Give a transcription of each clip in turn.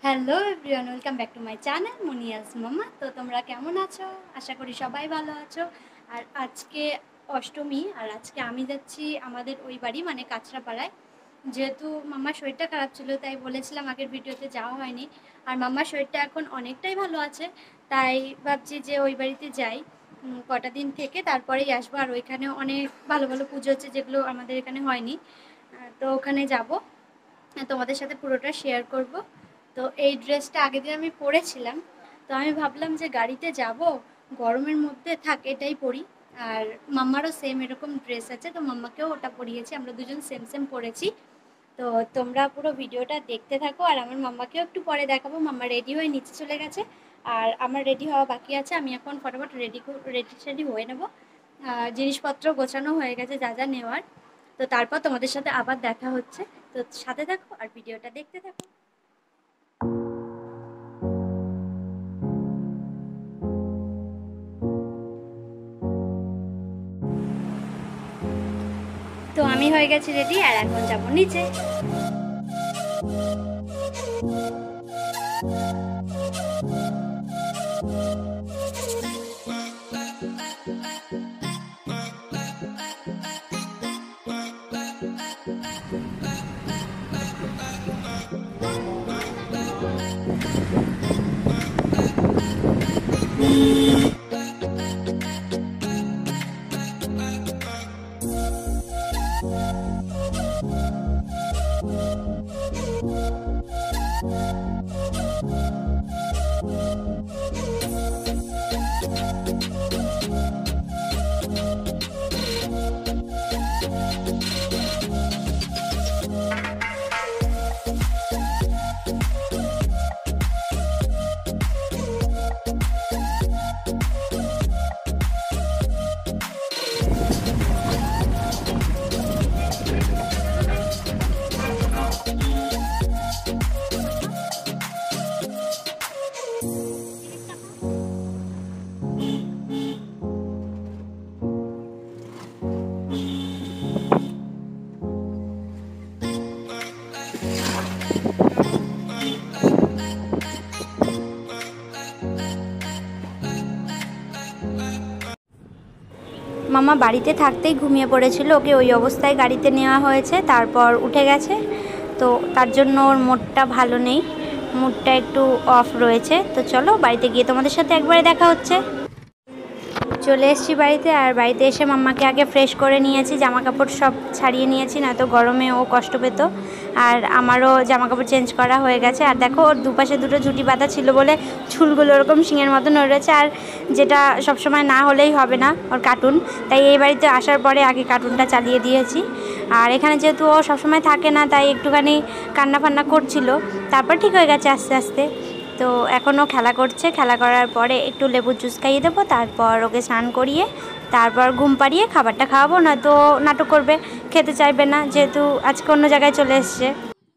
Hello everyone, welcome back to my channel Munia's Mama. তো তোমরা কেমন আছো? আশা করি সবাই ভালো আছো। আর আজকে অষ্টমী, আর আজকে আমি যাচ্ছি আমাদের ওই বাড়ি, মানে কাঁচরাপাড়ায়। যেহেতু মামার শরীরটা খারাপ ছিল, তাই বলেছিলাম আগের ভিডিওতে যাওয়া হয়নি। আর মামার শরীরটা এখন অনেকটাই ভালো আছে, তাই ভাবছি যে ওই বাড়িতে যাই কটা দিন থেকে, তারপরেই আসবো। আর ওইখানে অনেক ভালো ভালো পুজো হচ্ছে, যেগুলো আমাদের এখানে হয়নি। তো ওখানে যাব, তোমাদের সাথে পুরোটা শেয়ার করব। তো এই ড্রেসটা আগের দিন আমি পরেছিলাম, তো আমি ভাবলাম যে গাড়িতে যাব, গরমের মধ্যে থাক এটাই পরি। আর মাম্মারও সেম এরকম ড্রেস আছে, তো মাম্মাকেও ওটা পরিয়েছি, আমরা দুজন সেম সেম পরেছি। তো তোমরা পুরো ভিডিওটা দেখতে থাকো, আর আমার মাম্মাকেও একটু পরে দেখাবো। মাম্মা রেডি হয়ে নিচে চলে গেছে, আর আমার রেডি হওয়া বাকি আছে। আমি এখন ফটাফট রেডি হয়ে নেব। জিনিসপত্র গোছানো হয়ে গেছে, যা যা নেওয়ার। তো তারপর তোমাদের সাথে আবার দেখা হচ্ছে। তো সাথে থাকো আর ভিডিওটা দেখতে থাকো। তো আমি হয়ে গেছি রেডি, আর এখন যাবো নিচে। মামা বাড়িতে থাকতেই ঘুমিয়ে পড়েছিল, ওকে ওই অবস্থায় গাড়িতে নেওয়া হয়েছে, তারপর উঠে গেছে। তো তার জন্য ওর মুডটা ভালো নেই, মুডটা একটু অফ রয়েছে। তো চলো বাড়িতে গিয়ে তোমাদের সাথে একবারে দেখা হচ্ছে। চলে এসেছি বাড়িতে, আর বাড়িতে এসে মাম্মাকে আগে ফ্রেশ করে নিয়েছি, জামা কাপড় সব ছাড়িয়ে নিয়েছি, না তো গরমে ও কষ্ট পেত। আর আমারও জামা কাপড় চেঞ্জ করা হয়ে গেছে। আর দেখো, ওর দুপাশে দুটো ঝুঁটি বাঁধা ছিল বলে চুলগুলো ওরকম শিঙের মতন হয়ে রয়েছে, আর যেটা সবসময় না হলেই হবে না, ওর কার্টুন। তাই এই বাড়িতে আসার পরে আগে কার্টুনটা চালিয়ে দিয়েছি। আর এখানে যেহেতু ও সবসময় থাকে না, তাই একটুখানি কান্না ফান্না করছিল, তারপর ঠিক হয়ে গেছে আস্তে আস্তে। তো এখনও খেলা করছে, খেলা করার পরে একটু লেবুর জুস খাইয়ে দেবো, তারপর ওকে স্নান করিয়ে তারপর ঘুম পাড়িয়ে খাবারটা খাওয়াবো, না তো নাটক করবে, খেতে চাইবে না, যেহেতু আজকে অন্য জায়গায় চলে এসছে।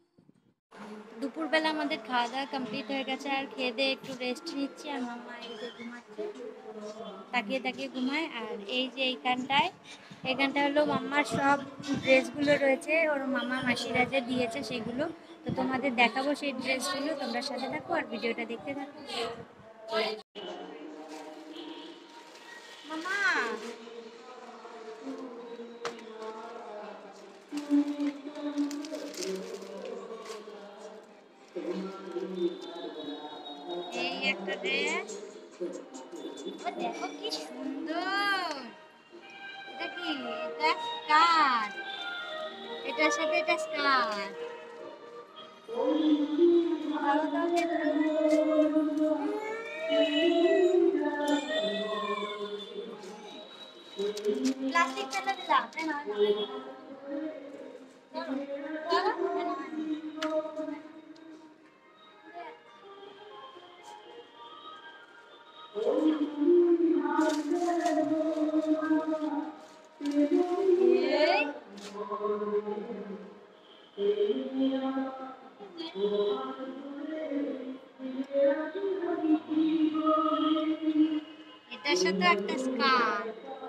দুপুরবেলা আমাদের খাওয়া দাওয়া কমপ্লিট হয়ে গেছে, আর খেয়ে দিয়ে একটু রেস্ট নিচ্ছি। আর মাম্মা এই যে ঘুমাচ্ছে, তাকিয়ে তাকিয়ে ঘুমায়। আর এই যে এখানটায় হলো মাম্মার সব ড্রেসগুলো রয়েছে, ওর মামা মাসিরা যে দিয়েছে সেগুলো। তো তোমাদের দেখাবো সেই ড্রেসগুলো, তোমরা সাথে থাকো আর ভিডিওটা দেখতে থাকো। মামা এই একটা ড্রেস, দেখো কি সুন্দর। এটা কি? এটা স্কার্ট, এটার সাথে এটা স্কার্ট। প্লাস্টিক ফেলে দিলাম, এটার সাথে একটা স্কার্ট।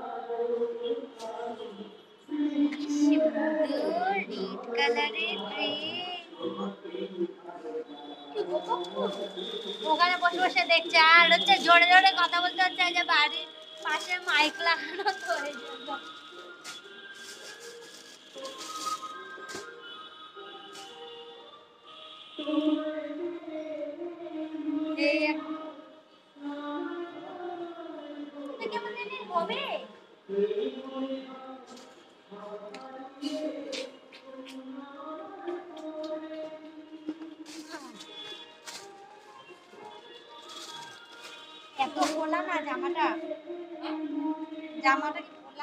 কি সুন্দর রেড কালারের ড্রেস। ওখানে বসে বসে দেখছে আর হচ্ছে জোরে জোরে কথা বলতে হচ্ছে যে বাড়ির পাশে মাইক লাগানো তো এই জন্য। এই কেমন জানি হবে এত খোলা না জামাটা, জামাটা কি খোলা?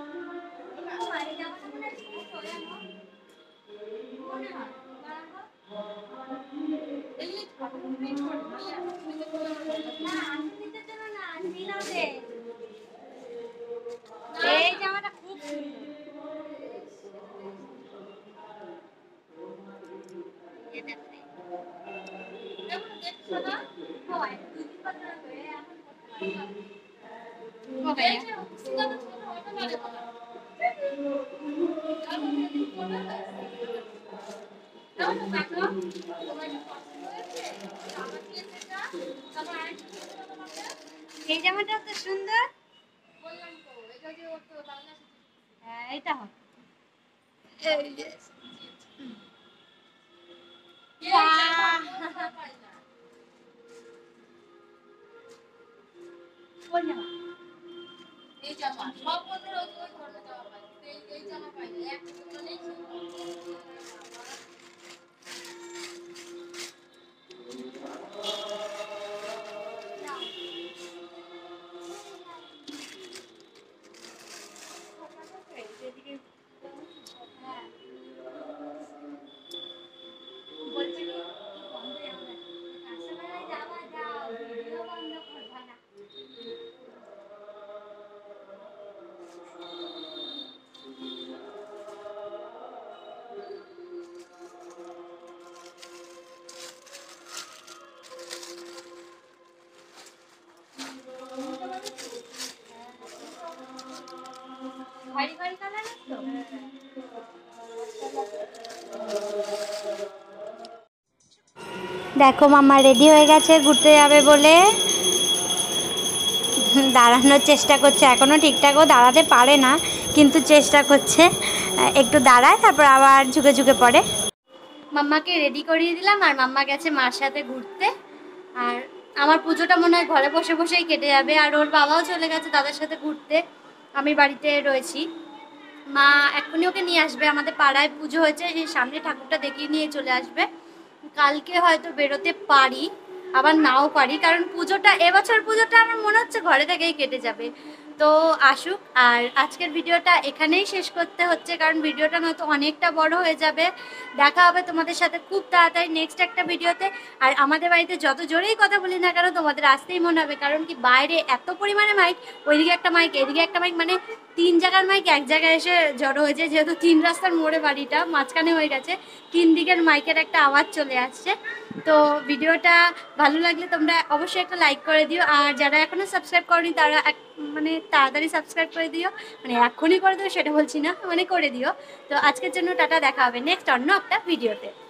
এই জামাটা খুব এই জামাটা তো সুন্দর। হ্যাঁ এইটা হবে। এই জামা সব বছর ওই ধরনের জামা পাই, এই জামা পাই না, এক নেই। খয়েরি খয়েরি কালারের তো। দেখো মাম্মা রেডি হয়ে গেছে ঘুরতে যাবে বলে, দাঁড়ানোর চেষ্টা করছে, এখনও ঠিকঠাকও দাঁড়াতে পারে না কিন্তু চেষ্টা করছে, একটু দাঁড়ায় তারপর আবার ঝুঁকে ঝুঁকে পড়ে। মাম্মাকে রেডি করিয়ে দিলাম আর মাম্মা গেছে মার সাথে ঘুরতে। আর আমার পুজোটা মনে হয় ঘরে বসে বসেই কেটে যাবে, আর ওর বাবাও চলে গেছে তাদের সাথে ঘুরতে, আমি বাড়িতে রয়েছি। মা এক্ষুনি ওকে নিয়ে আসবে, আমাদের পাড়ায় পুজো হয়েছে, সেই সামনে ঠাকুরটা দেখিয়ে নিয়ে চলে আসবে। কালকে হয়তো বেরোতে পারি আবার নাও পারি, কারণ পুজোটা এবছর পুজোটা আমার মনে হচ্ছে ঘরে থেকেই কেটে যাবে। তো আসুক, আর আজকের ভিডিওটা এখানেই শেষ করতে হচ্ছে কারণ ভিডিওটা নয়তো অনেকটা বড় হয়ে যাবে। দেখা হবে তোমাদের সাথে খুব তাড়াতাড়ি নেক্সট একটা ভিডিওতে। আর আমাদের বাড়িতে যত জোরেই কথা বলি না কেন তোমাদের আসতেই মনে হবে, কারণ কি বাইরে এত পরিমাণে মাইক, ওইদিকে একটা মাইক এদিকে একটা মাইক, মানে 3 জায়গার মাইক এক জায়গায় এসে জড়ো হয়েছে, যেহেতু 3 রাস্তার মোড়ে বাড়িটা মাঝখানে হয়ে গেছে, 3 দিকের মাইকের একটা আওয়াজ চলে আসছে। তো ভিডিওটা ভালো লাগলে তোমরা অবশ্যই একটা লাইক করে দিও, আর যারা এখনো সাবস্ক্রাইব করনি তারা মানে তাড়াতাড়ি সাবস্ক্রাইব করে দিও, মানে এখনই করে দিও সেটা বলছি না, মানে করে দিও। তো আজকের জন্য টাটা, দেখা হবে নেক্সট অন্য একটা ভিডিওতে।